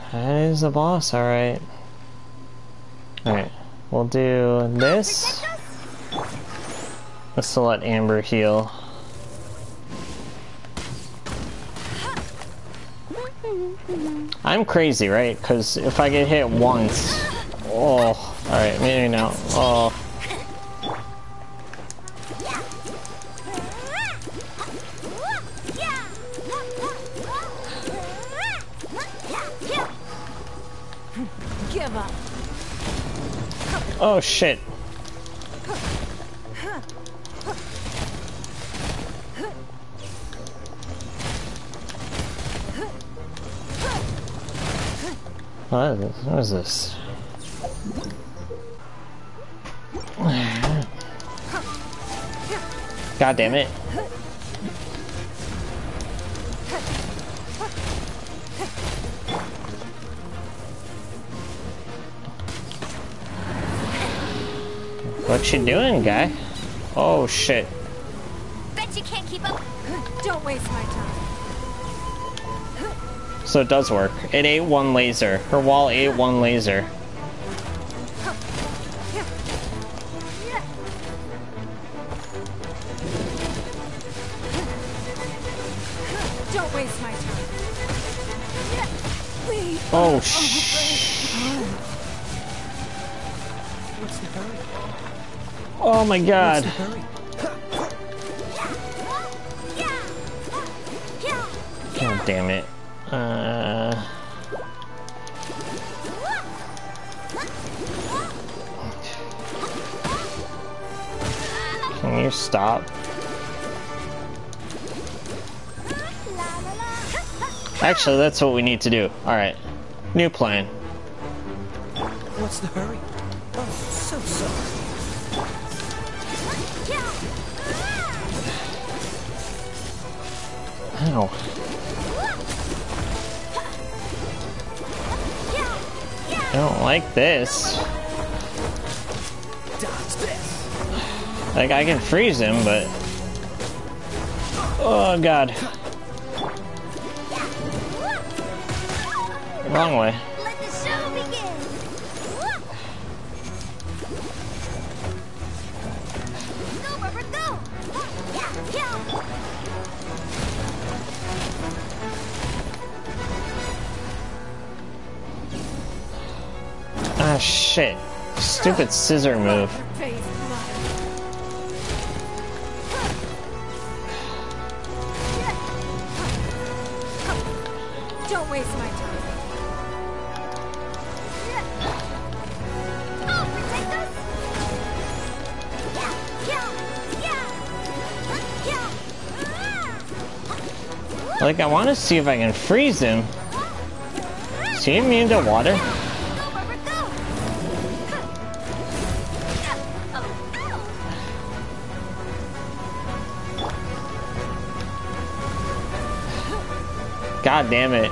That is a boss, alright. Alright, we'll do this. Let's let Amber heal. I'm crazy, right? Because if I get hit once... Oh, alright, maybe now. Oh. Give up. Oh, shit. What is this? God damn it. What you doing, guy? Oh shit. Bet you can't keep up. Don't waste my time. So it does work. It ate one laser. Her wall ate one laser. Don't waste my time. Oh shit. What's the hurry? Oh my god. What's the hurry? God damn it. Can you stop? Actually, that's what we need to do. Alright. New plan. What's the hurry? Oh, so sorry. Ow. I don't like this. Dodge this. Like, I can freeze him, but... Oh, God. Wrong way. Let the show begin. Go, Barbara, go. Ah, shit. Stupid scissor move. Don't waste my time. Oh, protect us. Like, I want to see if I can freeze him. Is he immune to water? God damn it.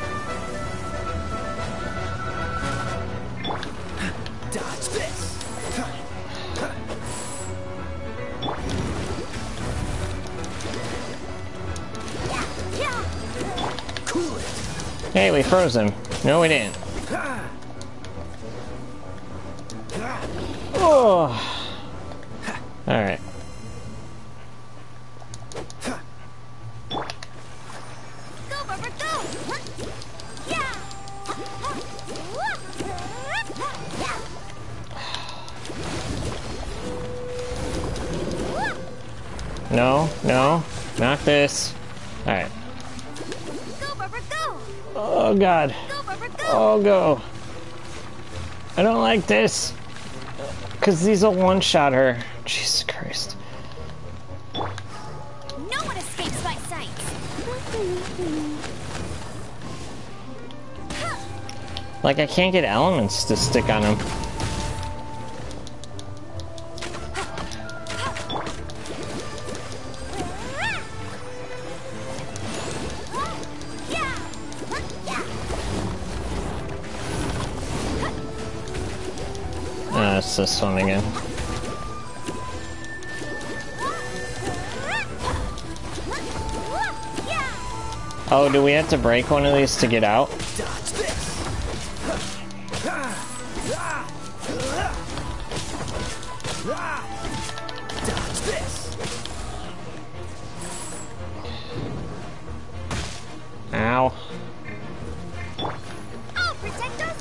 Dodge this. Cool it. Hey, we froze him. No, we didn't. Oh. Alright. No, no, not this. Alright. Go, Barbara, go. Oh god. Go, Barbara, go. Oh go. I don't like this. Cause these will one-shot her. Jesus Christ. No one escapes my sight. Like I can't get elements to stick on him. It's this one again. Oh, do we have to break one of these to get out? Dodge this. Ow. I'll protect us.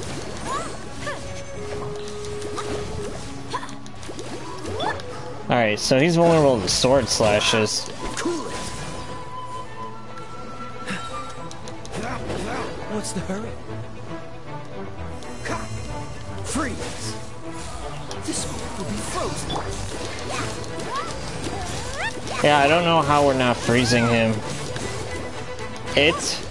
Alright, so he's vulnerable to sword slashes. Cool it. What's the hurry? Freeze. This will be frozen. Yeah, I don't know how we're not freezing him. It.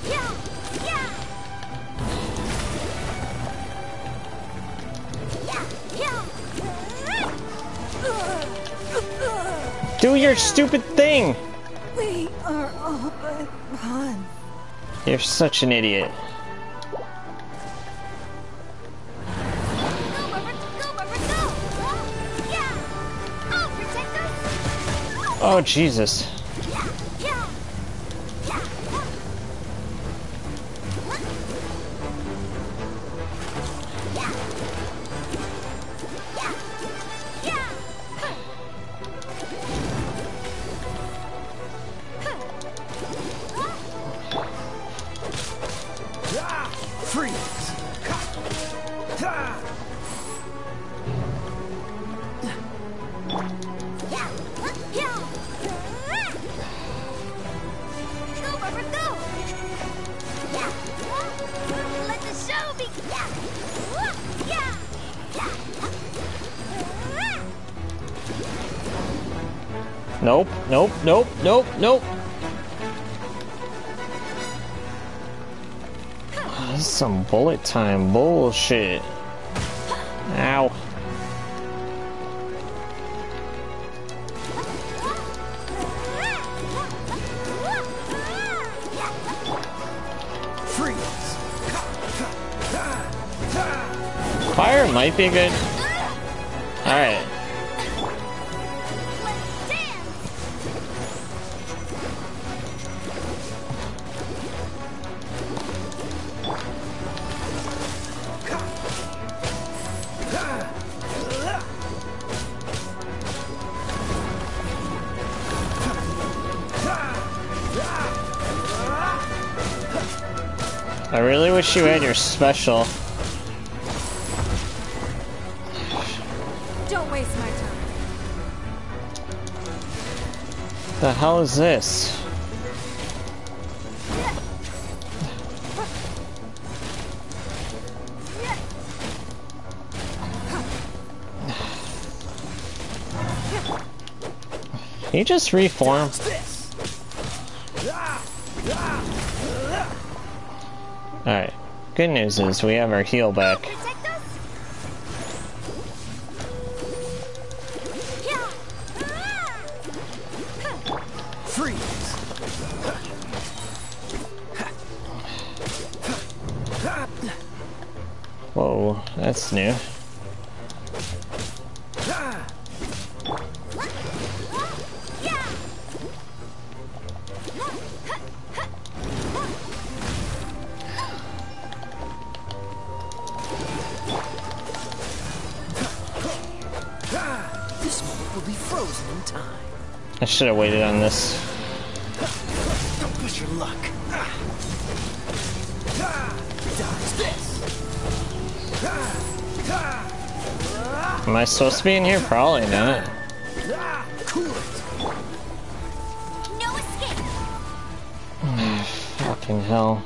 Do your stupid thing! We are all but gone. You're such an idiot. Oh, Jesus. Freeze. Let the show begin. Nope, nope, nope, nope, nope. This is some bullet time bullshit. Ow. Freeze. Fire might be good. Alright. I really wish you had your special. Don't waste my time. The hell is this? Can you just reform? Alright. Good news is we have our heal back. Freeze. Whoa, that's new. This moment will be frozen in time. I should have waited on this. Don't push your luck. Dodge this. Am I supposed to be in here? Probably not. Cool it. No escape. Fucking hell.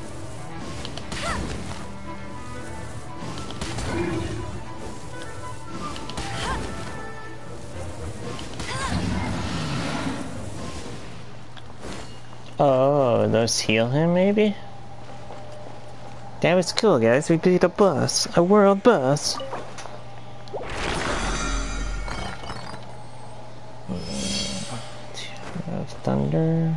Oh, those heal him maybe? That was cool, guys. We beat a boss. A world boss. Of thunder.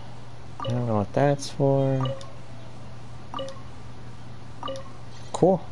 I don't know what that's for. Cool.